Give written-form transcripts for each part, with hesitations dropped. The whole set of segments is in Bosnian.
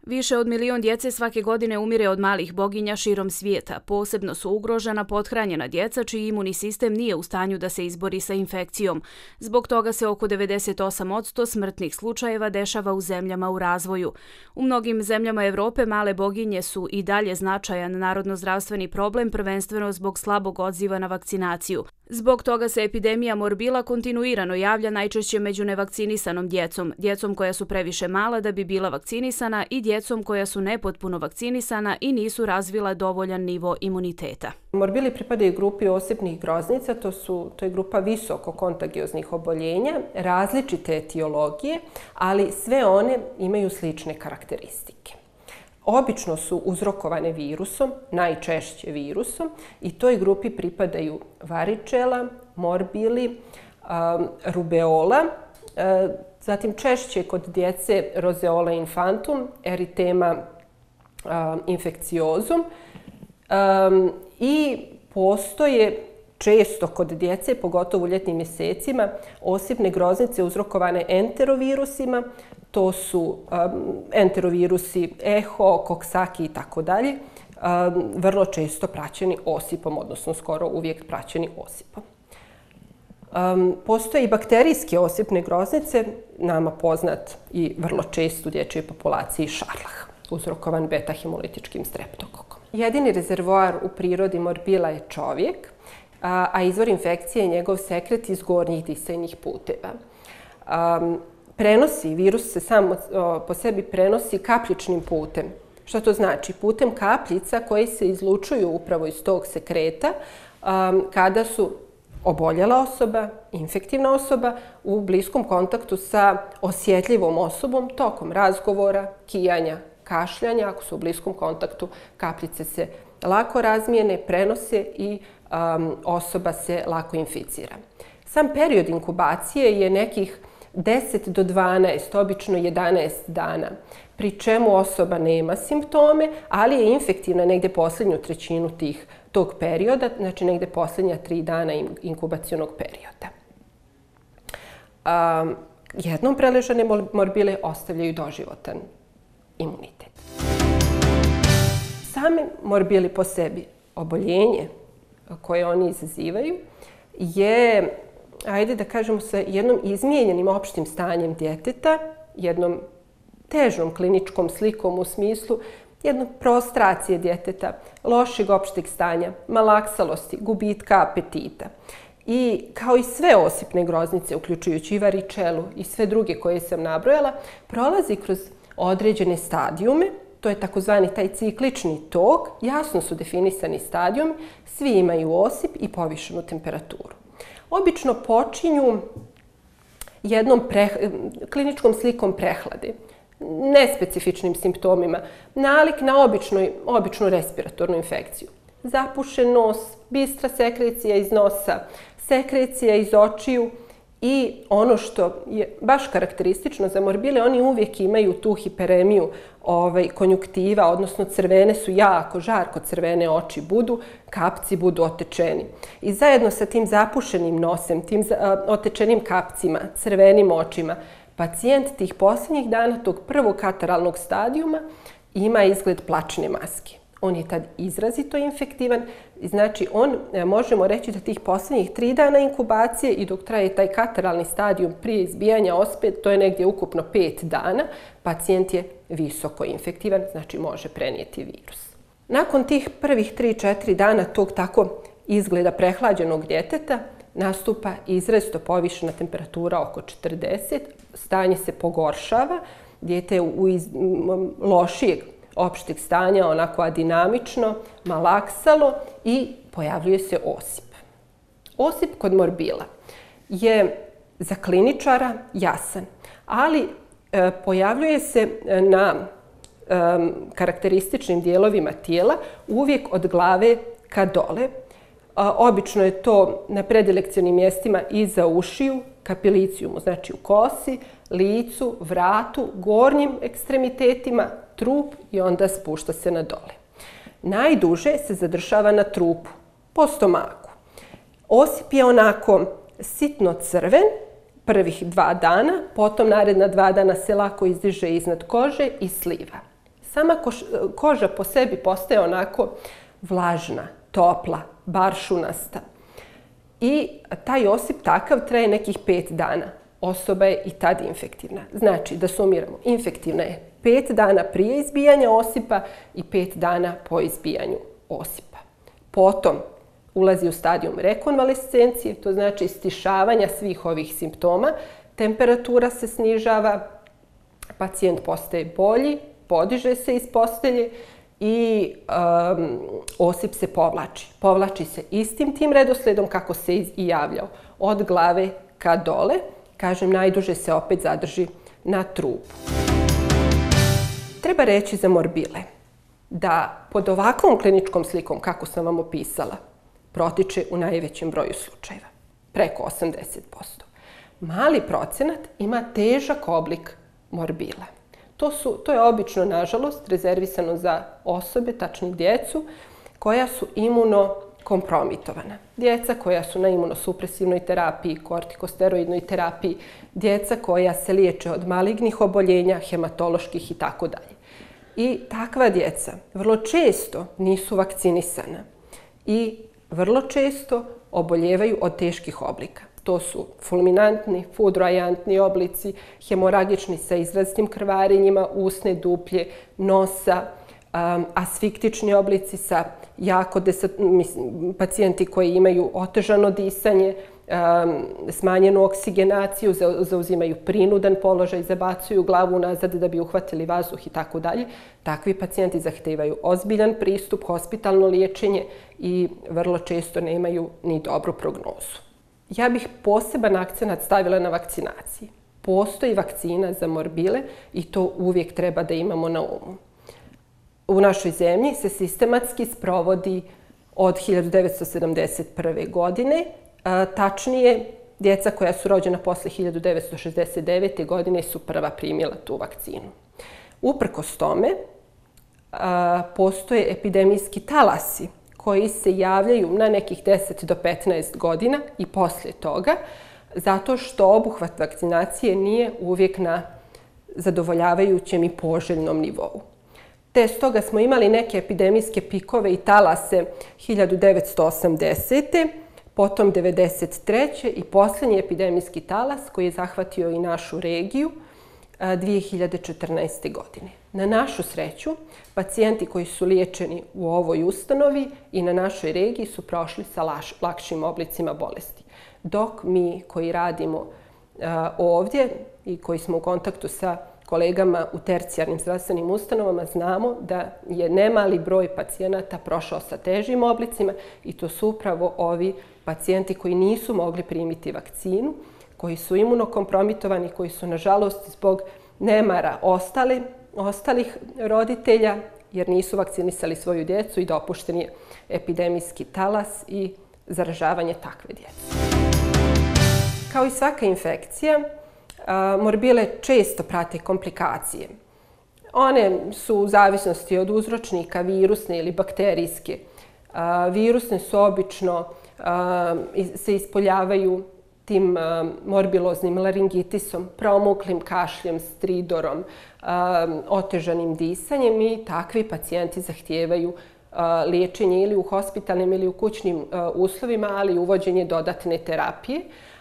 Više od 1.000.000 djece svake godine umire od malih boginja širom svijeta. Posebno su ugrožena pothranjena djeca čiji imunni sistem nije u stanju da se izbori sa infekcijom. Zbog toga se oko 98% smrtnih slučajeva dešava u zemljama u razvoju. U mnogim zemljama Evrope male boginje su i dalje značajan narodno-zdravstveni problem, prvenstveno zbog slabog odziva na vakcinaciju. Zbog toga se epidemija morbila kontinuirano javlja najčešće među nevakcinisanom djecom koja su previše mala da bi bila vakcinisana i djecom koja su nepotpuno vakcinisana i nisu razvila dovoljan nivo imuniteta. Morbili pripadaju grupi osipnih groznica, to je grupa visoko kontagioznih oboljenja, različite etiologije, ali sve one imaju slične karakteristike. Obično su uzrokovane virusom, najčešće virusom, i toj grupi pripadaju varičela, morbili, rubeola, zatim češće kod djece rozeola infantum, eritema infekciozum i postoje često kod djece, pogotovo u ljetnim mjesecima, osipne groznice uzrokovane enterovirusima. To su enterovirusi Eho, Coxsackie i tako dalje, vrlo često praćeni osipom, odnosno skoro uvijek praćeni osipom. Postoje i bakterijske osipne groznice, nama poznat i vrlo čest u dječjoj populaciji šarlah, uzrokovan beta-hemolitičkim streptokokom. Jedini rezervoar u prirodi morbila je čovjek, a izvor infekcije je njegov sekret iz gornjih disajnih puteva. Virus se sam po sebi prenosi kapljičnim putem. Što to znači? Putem kapljica koje se izlučuju upravo iz tog sekreta kada su oboljela osoba, infektivna osoba u bliskom kontaktu sa osjetljivom osobom tokom razgovora, kijanja, kašljanja. Ako su u bliskom kontaktu, kapljice se lako razmijene, prenose i osoba se lako inficira. Sam period inkubacije je nekih 10 do 12, obično 11 dana, pri čemu osoba nema simptome, ali je infektivna negdje posljednju trećinu tog perioda, znači negdje posljednja 3 dana inkubacionog perioda. Jednom preležane morbile ostavljaju doživotan imunitet. Sami morbili po sebi, oboljenje koje oni izazivaju, je, ajde da kažemo, sa jednom izmijenjenim opštim stanjem djeteta, jednom težom kliničkom slikom u smislu jedne prostracije djeteta, lošeg opšteg stanja, malaksalosti, gubitka apetita. I kao i sve osipne groznice, uključujući i varičelu i sve druge koje sam nabrojala, prolazi kroz određene stadijume. To je takozvani taj ciklični tok, jasno su definisani stadijumi, svi imaju osip i povišenu temperaturu. Obično počinju jednom kliničkom slikom prehlade, nespecifičnim simptomima, nalik na običnu respiratornu infekciju. Zapušen nos, bistra sekrecija iz nosa, sekrecija iz očiju i ono što je baš karakteristično za morbile, oni uvijek imaju tu hiperemiju konjuktiva, odnosno crvene su jako žarko crvene oči budu, kapci budu otečeni. I zajedno sa tim zapušenim nosem, tim otečenim kapcima, crvenim očima, pacijent tih posljednjih dana tog prvog kataralnog stadijuma ima izgled plačne maske. On je tad izrazito infektivan, znači možemo reći da tih posljednjih 3 dana inkubacije i dok traje taj kataralni stadijum prije izbijanja osipe, to je negdje ukupno 5 dana, pacijent je visoko infektivan, znači može prenijeti virus. Nakon tih prvih 3-4 dana tog tako izgleda prehlađenog djeteta, nastupa izrazito povišena temperatura oko 40, stanje se pogoršava, dijete je u lošijeg opšteg stanja, onako adinamično, malaksalo i pojavljuje se osip. Osip kod morbila je za kliničara jasan, ali pojavljuje se na karakterističnim dijelovima tijela uvijek od glave ka dole. Obično je to na predilekcionim mjestima iza ušiju, kapilicijumu, znači u kosi, licu, vratu, gornjim ekstremitetima, trup i onda spušta se na dole. Najduže se zadržava na trupu, po stomaku. Osip je onako sitno crven prvih 2 dana, potom naredna 2 dana se lako izdiže iznad kože i sliva. sama koža po sebi postaje onako vlažna, topla, baršunasta. I taj osip takav traje nekih 5 dana. Osoba je i tad infektivna. Znači, da sumiramo, infektivna je 5 dana prije izbijanja osipa i 5 dana po izbijanju osipa. Potom ulazi u stadijum rekonvalescencije, to znači stišavanja svih ovih simptoma. Temperatura se snižava, pacijent postaje bolji, podiže se iz postelje i osip se povlači. Povlači se istim tim redosledom kako se i javljao, od glave ka dole. Kažem, najduže se opet zadrži na trupu. Treba reći za morbile da pod ovakvom kliničkom slikom, kako sam vam opisala, protiče u najvećem broju slučajeva, preko 80%. Mali procenat ima težak oblik morbila. To je obično, nažalost, rezervisano za osobe, tačnije djecu, koja su imunokompromitovana. Djeca koja su na imunosupresivnoj terapiji, kortikosteroidnoj terapiji, djeca koja se liječe od malignih oboljenja, hematoloških itd. I takva djeca vrlo često nisu vakcinisana i vrlo često oboljevaju od teških oblika. To su fulminantni, fudroajantni oblici, hemoragični sa izrazitim krvarenjima, usne duplje, nosa, asfiktični oblici sa pacijenti koji imaju otežano disanje, smanjenu oksigenaciju, zauzimaju prinudan položaj, zabacuju glavu nazad da bi uhvatili vazduh itd. Takvi pacijenti zahtijevaju ozbiljan pristup, hospitalno liječenje i vrlo često nemaju ni dobru prognozu. Ja bih poseban akcenat stavila na vakcinaciji. Postoji vakcina za morbile i to uvijek treba da imamo na umu. U našoj zemlji se sistematski sprovodi od 1971. godine. Tačnije, djeca koja su rođena posle 1969. godine su prva primila tu vakcinu. Uprkos tome, postoje epidemijski talasi koji se javljaju na nekih 10 do 15 godina i poslije toga, zato što obuhvat vakcinacije nije uvijek na zadovoljavajućem i poželjnom nivou. Te stoga smo imali neke epidemijske pikove i talase 1980. potom 1993. i posljednji epidemijski talas koji je zahvatio i našu regiju 2014. godine. Na našu sreću, pacijenti koji su liječeni u ovoj ustanovi i na našoj regiji su prošli sa lakšim oblicima bolesti. Dok mi koji radimo ovdje i koji smo u kontaktu sa kolegama u tercijarnim zdravstvenim ustanovama znamo da je nemali broj pacijenata prošao sa težim oblicima i to su upravo ovi pacijenti koji nisu mogli primiti vakcinu, koji su imunokompromitovani, koji su nažalost zbog nemara ostalih roditelja jer nisu vakcinisali svoju djecu i dopušten je epidemijski talas i zaražavanje takve djece. Kao i svaka infekcija, morbile često prate komplikacije. One su u zavisnosti od uzročnika virusne ili bakterijske. Virusne su obično se ispoljavaju tim morbiloznim laringitisom, promuklim kašljem, stridorom, otežanim disanjem i takvi pacijenti zahtijevaju liječenje ili u hospitalnim ili u kućnim uslovima, ali i uvođenje dodatne terapije.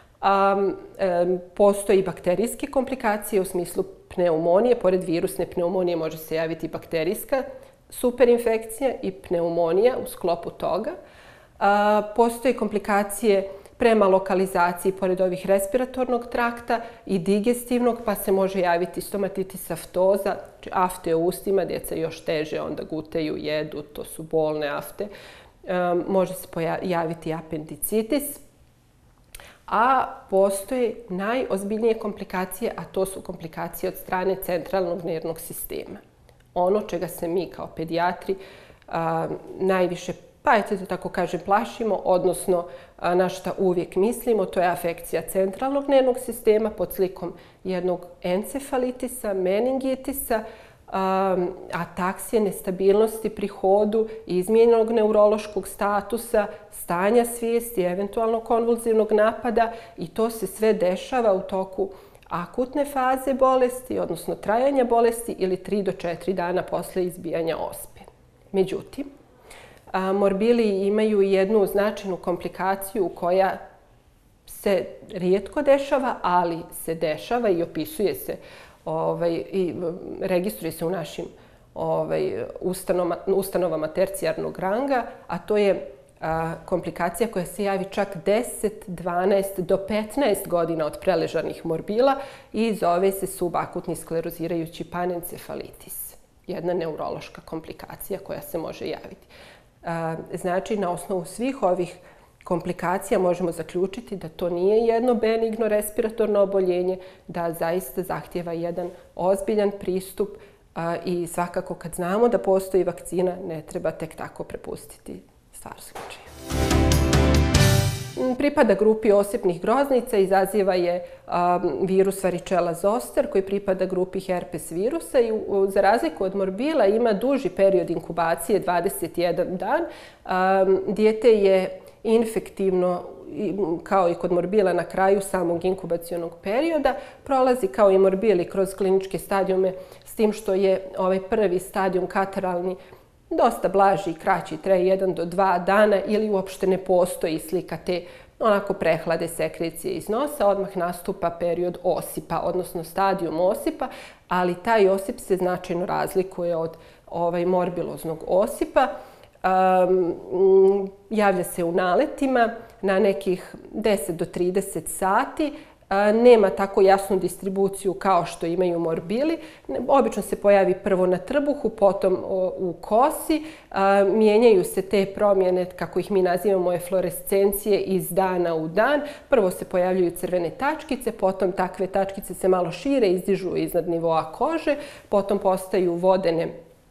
Postoje i bakterijske komplikacije u smislu pneumonije. Pored virusne pneumonije može se javiti bakterijska superinfekcija i pneumonija u sklopu toga. Postoje komplikacije prema lokalizaciji pored ovih respiratornog trakta i digestivnog, pa se može javiti stomatitis aftoza, afte u ustima, djeca još teže onda gutaju, jedu, to su bolne afte. Može se javiti apendicitis. A postoje najozbiljnije komplikacije, a to su komplikacije od strane centralnog nervnog sistema. Ono čega se mi kao pedijatri najviše, pa da tako kažem, plašimo, odnosno na šta uvijek mislimo, to je afekcija centralnog nervnog sistema pod slikom jednog encefalitisa, meningitisa, ataksije, nestabilnosti pri hodu, izmijenjenog neurološkog statusa, stanja svijesti, eventualno konvulzivnog napada i to se sve dešava u toku akutne faze bolesti, odnosno trajanja bolesti, ili 3 do 4 dana posle izbijanja ospe. Međutim, morbili imaju jednu značajnu komplikaciju koja se rijetko dešava, ali se dešava i opisuje se i registruje se u našim ustanovama tercijarnog ranga, a to je komplikacija koja se javi čak 10, 12 do 15 godina od preležanih morbila i zove se subakutni sklerozirajući panencefalitis. Jedna neurološka komplikacija koja se može javiti. Znači, na osnovu svih ovih komplikacija možemo zaključiti da to nije jedno benigno respiratorno oboljenje, da zaista zahtjeva jedan ozbiljan pristup i svakako kad znamo da postoji vakcina, ne treba tek tako prepustiti stvar slučaju. Pripada grupi osipnih groznica, izaziva je virus varicella zoster koji pripada grupi herpes virusa i za razliku od morbila ima duži period inkubacije, 21 dan. Dijete je infektivno, kao i kod morbila, na kraju samog inkubacionog perioda. Prolazi kao i morbili kroz kliničke stadijume, s tim što je ovaj prvi stadijum kataralni dosta blaži i kraći, traje 1 do 2 dana ili uopšte ne postoji slika te onako prehlade sekrecije iz nosa. Odmah nastupa period osipa, odnosno stadijum osipa, ali taj osip se značajno razlikuje od morbiloznog osipa. Javlja se u naletima na nekih 10 do 30 sati. Nema tako jasnu distribuciju kao što imaju morbili. Obično se pojavi prvo na trbuhu, potom u kosi. Mijenjaju se te promjene, kako ih mi nazivamo, eflorescencije iz dana u dan. Prvo se pojavljuju crvene tačkice, potom takve tačkice se malo šire, izdižu iznad nivoa kože, potom postaju vodene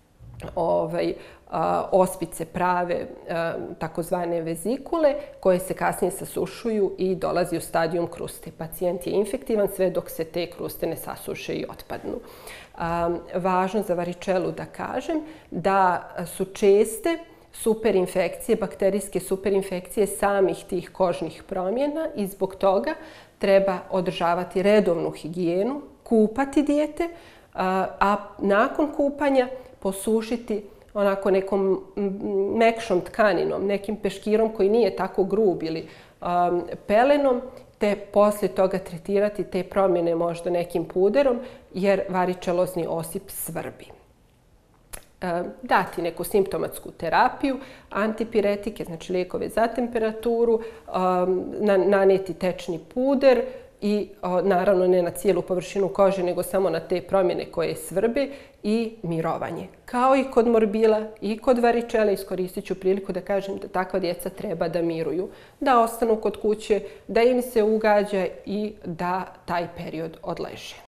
ospice prave, takozvane vezikule, koje se kasnije sasušuju i dolazi u stadijum kruste. Pacijent je infektivan sve dok se te kruste ne sasuše i otpadnu. Važno za varičelu da kažem da su česte superinfekcije, bakterijske superinfekcije samih tih kožnih promjena i zbog toga treba održavati redovnu higijenu, kupati dijete, a nakon kupanja posušiti onako nekom mekšom tkaninom, nekim peškirom koji nije tako grub ili pelenom, te poslije toga tretirati te promjene možda nekim puderom, jer varičelozni osip svrbi. Dati neku simptomatsku terapiju, antipiretike, znači lijekove za temperaturu, nanijeti tečni puder i naravno ne na cijelu površinu kože, nego samo na te promjene koje svrbe, i mirovanje. Kao i kod morbila i kod varičele, iskoristit ću priliku da kažem da takva djeca treba da miruju, da ostanu kod kuće, da im se ugađa i da taj period odleže.